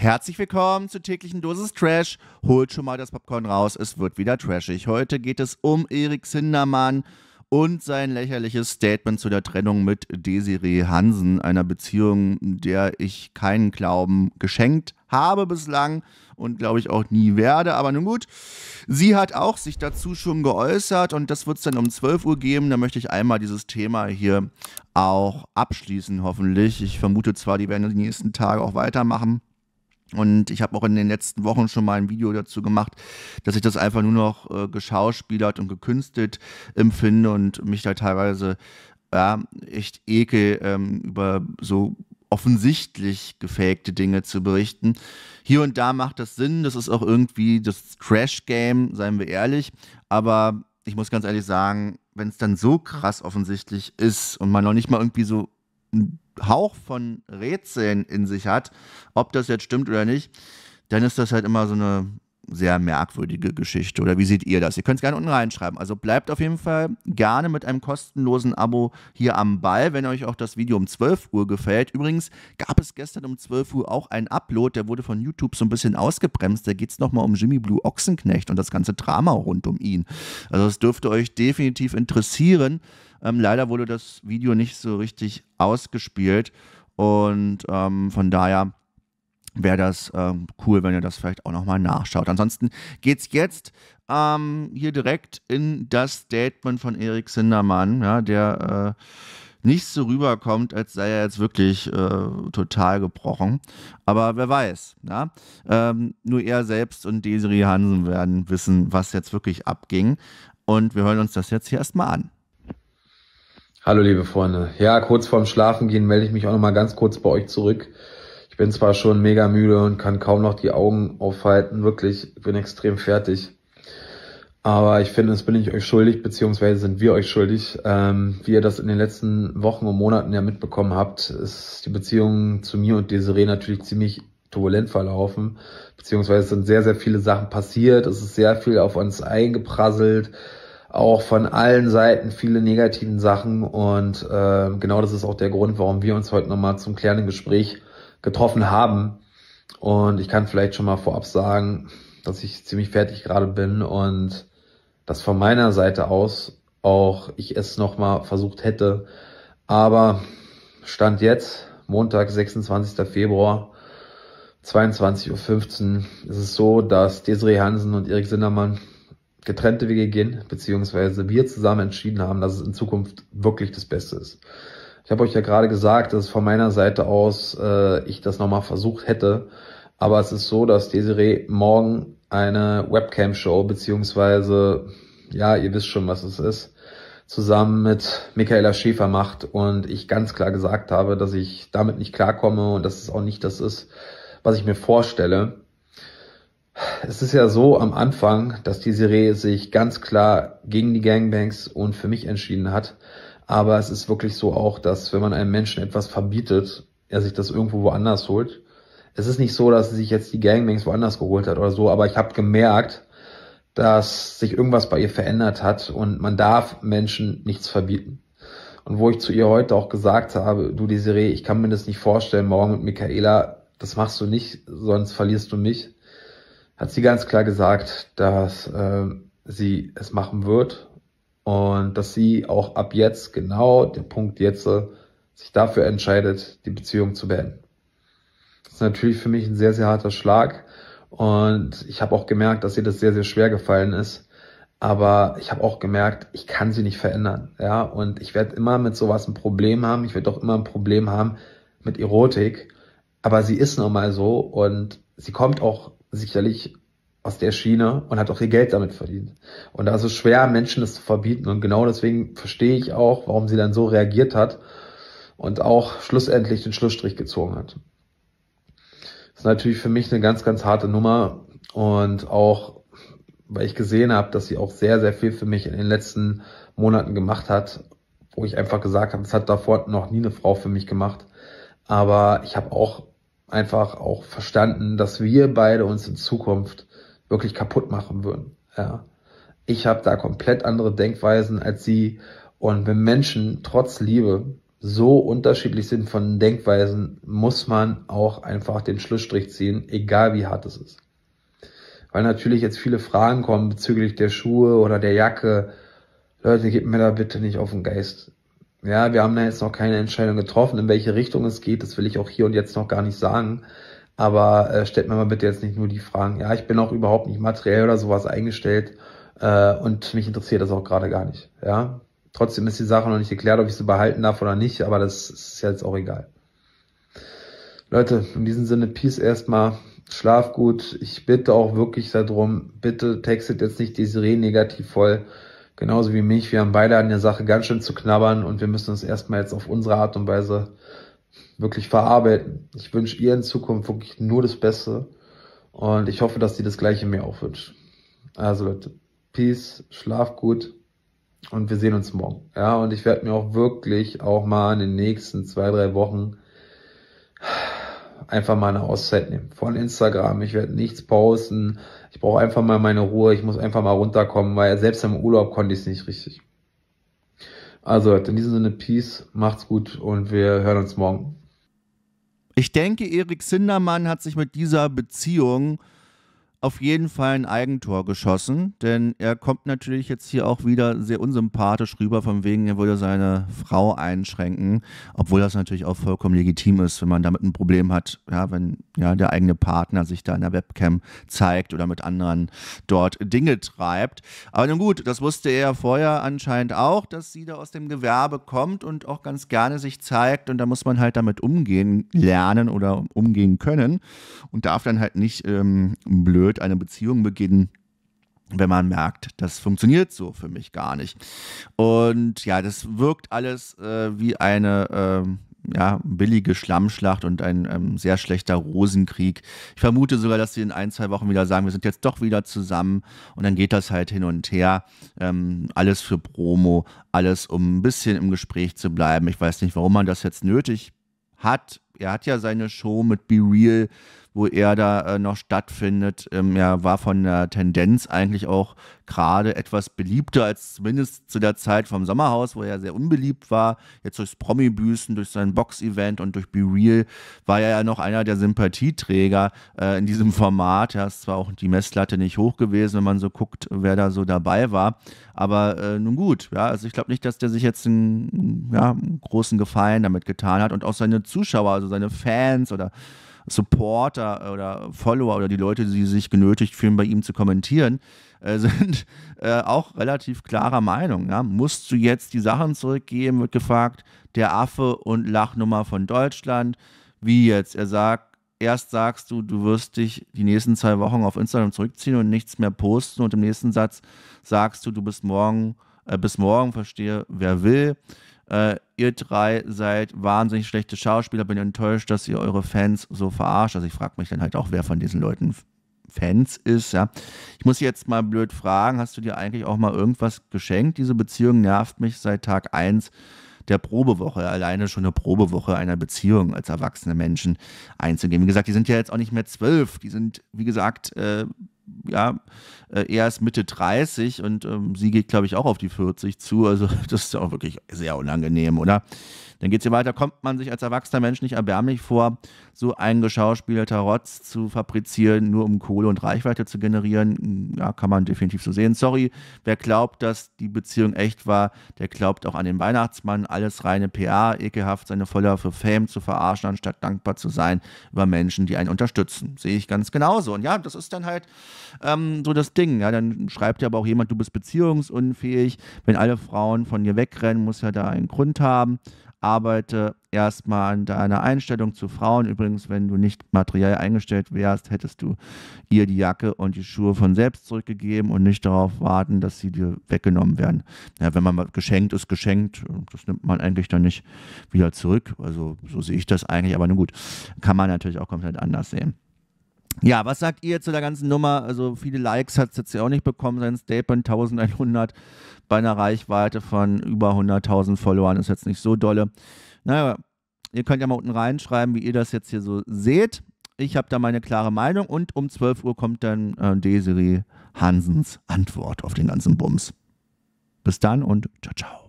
Herzlich willkommen zur täglichen Dosis Trash. Holt schon mal das Popcorn raus, es wird wieder trashig. Heute geht es um Erik Sindermann und sein lächerliches Statement zu der Trennung mit Desiree Hansen, einer Beziehung, der ich keinen Glauben geschenkt habe bislang und glaube ich auch nie werde. Aber nun gut, sie hat auch sich dazu schon geäußert und das wird es dann um 12 Uhr geben. Da möchte ich einmal dieses Thema hier auch abschließen, hoffentlich. Ich vermute zwar, die werden die nächsten Tage auch weitermachen. Und ich habe auch in den letzten Wochen schon mal ein Video dazu gemacht, dass ich das einfach nur noch geschauspielert und gekünstelt empfinde und mich da teilweise echt ekel, über so offensichtlich gefakte Dinge zu berichten. Hier und da macht das Sinn, das ist auch irgendwie das Trash-Game, seien wir ehrlich, aber ich muss ganz ehrlich sagen, wenn es dann so krass offensichtlich ist und man noch nicht mal irgendwie so einen Hauch von Rätseln in sich hat, ob das jetzt stimmt oder nicht, dann ist das halt immer so eine sehr merkwürdige Geschichte. Oder wie seht ihr das? Ihr könnt es gerne unten reinschreiben. Also bleibt auf jeden Fall gerne mit einem kostenlosen Abo hier am Ball, wenn euch auch das Video um 12 Uhr gefällt. Übrigens gab es gestern um 12 Uhr auch einen Upload, der wurde von YouTube so ein bisschen ausgebremst. Da geht es nochmal um Jimmy Blue Ochsenknecht und das ganze Drama rund um ihn. Also das dürfte euch definitiv interessieren. Leider wurde das Video nicht so richtig ausgespielt und von daher wäre das cool, wenn ihr das vielleicht auch nochmal nachschaut. Ansonsten geht's jetzt hier direkt in das Statement von Erik Sindermann, ja, der nicht so rüberkommt, als sei er jetzt wirklich total gebrochen. Aber wer weiß, ja? Nur er selbst und Desiree Hansen werden wissen, was jetzt wirklich abging. Und wir hören uns das jetzt hier erstmal an. Hallo liebe Freunde. Ja, kurz vorm Schlafengehen melde ich mich auch nochmal ganz kurz bei euch zurück. Ich bin zwar schon mega müde und kann kaum noch die Augen aufhalten, wirklich, ich bin extrem fertig. Aber ich finde, das bin ich euch schuldig, beziehungsweise sind wir euch schuldig. Wie ihr das in den letzten Wochen und Monaten ja mitbekommen habt, ist die Beziehung zu mir und Desiree natürlich ziemlich turbulent verlaufen, beziehungsweise sind sehr, sehr viele Sachen passiert. Es ist sehr viel auf uns eingeprasselt. Auch von allen Seiten viele negativen Sachen und genau das ist auch der Grund, warum wir uns heute nochmal zum klärenden Gespräch getroffen haben. Und ich kann vielleicht schon mal vorab sagen, dass ich ziemlich fertig gerade bin und dass von meiner Seite aus auch ich es nochmal versucht hätte. Aber Stand jetzt, Montag, 26. Februar, 22:15 Uhr, ist es so, dass Desiree Hansen und Erik Sindermann getrennte Wege gehen, beziehungsweise wir zusammen entschieden haben, dass es in Zukunft wirklich das Beste ist. Ich habe euch ja gerade gesagt, dass von meiner Seite aus ich das nochmal versucht hätte, aber es ist so, dass Desiree morgen eine Webcam-Show, beziehungsweise, ja, ihr wisst schon, was es ist, zusammen mit Michaela Schäfer macht und ich ganz klar gesagt habe, dass ich damit nicht klarkomme und dass es auch nicht das ist, was ich mir vorstelle. Es ist ja so am Anfang, dass Desiree sich ganz klar gegen die Gangbangs und für mich entschieden hat. Aber es ist wirklich so auch, dass wenn man einem Menschen etwas verbietet, er sich das irgendwo woanders holt. Es ist nicht so, dass sie sich jetzt die Gangbangs woanders geholt hat oder so, aber ich habe gemerkt, dass sich irgendwas bei ihr verändert hat und man darf Menschen nichts verbieten. Und wo ich zu ihr heute auch gesagt habe, du Desiree, ich kann mir das nicht vorstellen, morgen mit Michaela, das machst du nicht, sonst verlierst du mich, hat sie ganz klar gesagt, dass sie es machen wird und dass sie auch ab jetzt, genau der Punkt jetzt, sich dafür entscheidet, die Beziehung zu beenden. Das ist natürlich für mich ein sehr, sehr harter Schlag und ich habe auch gemerkt, dass ihr das sehr, sehr schwer gefallen ist, aber ich habe auch gemerkt, ich kann sie nicht verändern, ja, und ich werde immer mit sowas ein Problem haben, ich werde auch immer ein Problem haben mit Erotik, aber sie ist nun mal so und sie kommt auch sicherlich aus der Schiene und hat auch ihr Geld damit verdient. Und da ist es schwer, Menschen das zu verbieten. Und genau deswegen verstehe ich auch, warum sie dann so reagiert hat und auch schlussendlich den Schlussstrich gezogen hat. Das ist natürlich für mich eine ganz, ganz harte Nummer. Und auch, weil ich gesehen habe, dass sie auch sehr, sehr viel für mich in den letzten Monaten gemacht hat, wo ich einfach gesagt habe, das hat davor noch nie eine Frau für mich gemacht. Aber ich habe auch einfach auch verstanden, dass wir beide uns in Zukunft wirklich kaputt machen würden. Ja. Ich habe da komplett andere Denkweisen als sie und wenn Menschen trotz Liebe so unterschiedlich sind von Denkweisen, muss man auch einfach den Schlussstrich ziehen, egal wie hart es ist. Weil natürlich jetzt viele Fragen kommen bezüglich der Schuhe oder der Jacke. Leute, gebt mir da bitte nicht auf den Geist. Ja, wir haben da jetzt noch keine Entscheidung getroffen, in welche Richtung es geht. Das will ich auch hier und jetzt noch gar nicht sagen. Aber stellt mir mal bitte jetzt nicht nur die Fragen. Ja, ich bin auch überhaupt nicht materiell oder sowas eingestellt. Und mich interessiert das auch gerade gar nicht. Ja, trotzdem ist die Sache noch nicht geklärt, ob ich sie behalten darf oder nicht. Aber das ist jetzt auch egal. Leute, in diesem Sinne, Peace erstmal. Schlaf gut. Ich bitte auch wirklich darum, bitte textet jetzt nicht Desiree negativ voll. Genauso wie mich. Wir haben beide an der Sache ganz schön zu knabbern und wir müssen uns erstmal jetzt auf unsere Art und Weise wirklich verarbeiten. Ich wünsche ihr in Zukunft wirklich nur das Beste und ich hoffe, dass sie das Gleiche mir auch wünscht. Also Leute, Peace, schlaf gut und wir sehen uns morgen. Ja, und ich werde mir auch wirklich auch mal in den nächsten 2-3 Wochen einfach mal eine Auszeit nehmen von Instagram. Ich werde nichts posten. Ich brauche einfach mal meine Ruhe. Ich muss einfach mal runterkommen, weil selbst im Urlaub konnte ich es nicht richtig. Also in diesem Sinne, Peace, macht's gut und wir hören uns morgen. Ich denke, Erik Sindermann hat sich mit dieser Beziehung auf jeden Fall ein Eigentor geschossen, denn er kommt natürlich jetzt hier auch wieder sehr unsympathisch rüber, von wegen, er würde seine Frau einschränken, obwohl das natürlich auch vollkommen legitim ist, wenn man damit ein Problem hat, ja, wenn ja der eigene Partner sich da in der Webcam zeigt oder mit anderen dort Dinge treibt. Aber nun gut, das wusste er vorher anscheinend auch, dass sie da aus dem Gewerbe kommt und auch ganz gerne sich zeigt und da muss man halt damit umgehen lernen oder umgehen können und darf dann halt nicht blöd eine Beziehung beginnen, wenn man merkt, das funktioniert so für mich gar nicht. Und ja, das wirkt alles wie eine billige Schlammschlacht und ein sehr schlechter Rosenkrieg. Ich vermute sogar, dass sie in 1-2 Wochen wieder sagen, wir sind jetzt doch wieder zusammen und dann geht das halt hin und her. Alles für Promo, alles um ein bisschen im Gespräch zu bleiben. Ich weiß nicht, warum man das jetzt nötig hat. Er hat ja seine Show mit Be Real, wo er da noch stattfindet. Er war von der Tendenz eigentlich auch gerade etwas beliebter als zumindest zu der Zeit vom Sommerhaus, wo er sehr unbeliebt war. Jetzt durchs Promi-Büßen, durch sein Box-Event und durch Be Real war er ja noch einer der Sympathieträger in diesem Format. Ja, ist zwar auch die Messlatte nicht hoch gewesen, wenn man so guckt, wer da so dabei war. Aber nun gut, ja, also ich glaube nicht, dass der sich jetzt einen großen Gefallen damit getan hat und auch seine Zuschauer, also seine Fans oder Supporter oder Follower oder die Leute, die sich genötigt fühlen, bei ihm zu kommentieren, sind auch relativ klarer Meinung. Ja? Musst du jetzt die Sachen zurückgeben, wird gefragt, der Affe und Lachnummer von Deutschland. Wie jetzt? Er sagt, erst sagst du, du wirst dich die nächsten 2 Wochen auf Instagram zurückziehen und nichts mehr posten und im nächsten Satz sagst du, du bist bis morgen, verstehe, wer will. Ihr 3 seid wahnsinnig schlechte Schauspieler, bin enttäuscht, dass ihr eure Fans so verarscht. Also ich frage mich dann halt auch, wer von diesen Leuten Fans ist, ja. Ich muss jetzt mal blöd fragen, hast du dir eigentlich auch mal irgendwas geschenkt? Diese Beziehung nervt mich seit Tag 1 der Probewoche, alleine schon eine Probewoche einer Beziehung als erwachsene Menschen einzugehen. Wie gesagt, die sind ja jetzt auch nicht mehr 12, die sind, wie gesagt, erst Mitte 30 und sie geht, glaube ich, auch auf die 40 zu. Also das ist ja auch wirklich sehr unangenehm, oder? Dann geht es hier weiter, kommt man sich als erwachsener Mensch nicht erbärmlich vor, so einen geschauspielerter Rotz zu fabrizieren, nur um Kohle und Reichweite zu generieren? Ja, kann man definitiv so sehen. Sorry, wer glaubt, dass die Beziehung echt war, der glaubt auch an den Weihnachtsmann. Alles reine PR, ekelhaft, seine Follower für Fame zu verarschen, anstatt dankbar zu sein über Menschen, die einen unterstützen. Sehe ich ganz genauso. Und ja, das ist dann halt so das Ding. Ja, dann schreibt ja aber auch jemand, du bist beziehungsunfähig. Wenn alle Frauen von dir wegrennen, muss ja da einen Grund haben. Arbeite erstmal an deiner Einstellung zu Frauen. Übrigens, wenn du nicht materiell eingestellt wärst, hättest du ihr die Jacke und die Schuhe von selbst zurückgegeben und nicht darauf warten, dass sie dir weggenommen werden. Ja, wenn man mal geschenkt ist, geschenkt. Das nimmt man eigentlich dann nicht wieder zurück. Also so sehe ich das eigentlich. Aber nun gut, kann man natürlich auch komplett anders sehen. Ja, was sagt ihr zu der ganzen Nummer? Also viele Likes hat es jetzt ja auch nicht bekommen, sein Statement 1100 bei einer Reichweite von über 100.000 Followern ist jetzt nicht so dolle. Naja, ihr könnt ja mal unten reinschreiben, wie ihr das jetzt hier so seht. Ich habe da meine klare Meinung und um 12 Uhr kommt dann Desiree Hansens Antwort auf den ganzen Bums. Bis dann und ciao, ciao.